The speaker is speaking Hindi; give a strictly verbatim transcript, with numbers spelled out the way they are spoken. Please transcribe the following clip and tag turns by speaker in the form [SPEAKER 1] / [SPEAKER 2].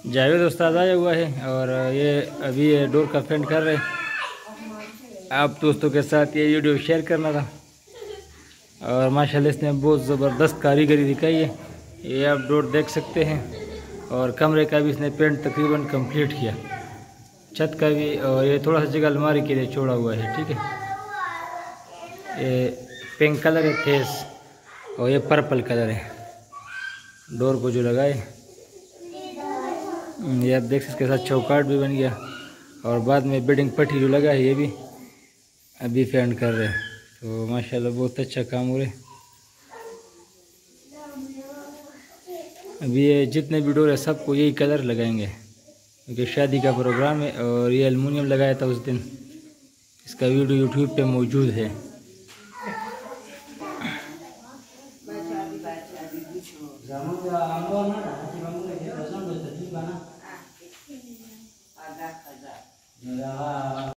[SPEAKER 1] जावेद उस्ताद आया हुआ है और ये अभी ये डोर का पेंट कर रहे हैं। आप दोस्तों के साथ ये वीडियो शेयर करना था और माशाल्लाह इसने बहुत ज़बरदस्त कारीगरी दिखाई है। ये आप डोर देख सकते हैं और कमरे का भी इसने पेंट तकरीबन कंप्लीट किया, छत का भी। और ये थोड़ा सा जगह अलमारी के लिए छोड़ा हुआ है, ठीक है। ये पिंक कलर है फेस और ये पर्पल कलर है डोर को जो लगाए। ये आप देख सकते, इसके साथ चौकाट भी बन गया और बाद में बिल्डिंग पट्टी जो लगा है ये भी अभी पेंट कर रहे हैं। तो माशाल्लाह बहुत अच्छा काम हो रहा है। अभी ये जितने भी डोर है सबको यही कलर लगाएंगे क्योंकि शादी का प्रोग्राम है। और ये एल्युमिनियम लगाया था उस दिन, इसका वीडियो यूट्यूब पे मौजूद है।